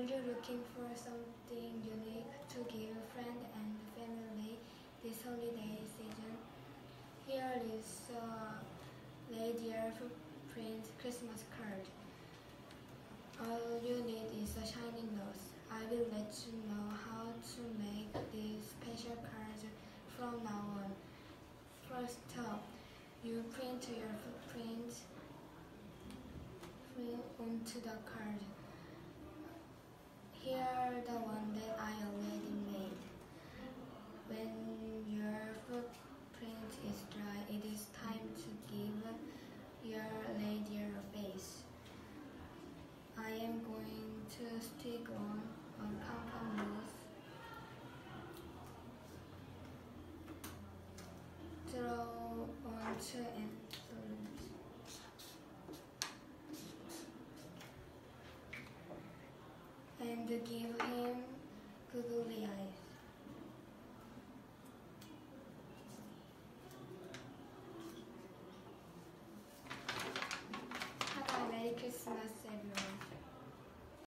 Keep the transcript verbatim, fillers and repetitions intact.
you looking for something unique to give friend and family this holiday season? Here is a Radial Footprint Christmas card. All you need is a shining nose. I will let you know how to make these special cards from now on. First up, you print your footprint onto the card. Here are the one that I already made. When your footprint is dry, it is time to give your reindeer a face. I am going to stick on a pom-pom nose, draw onto envelopes, and give him googly eyes.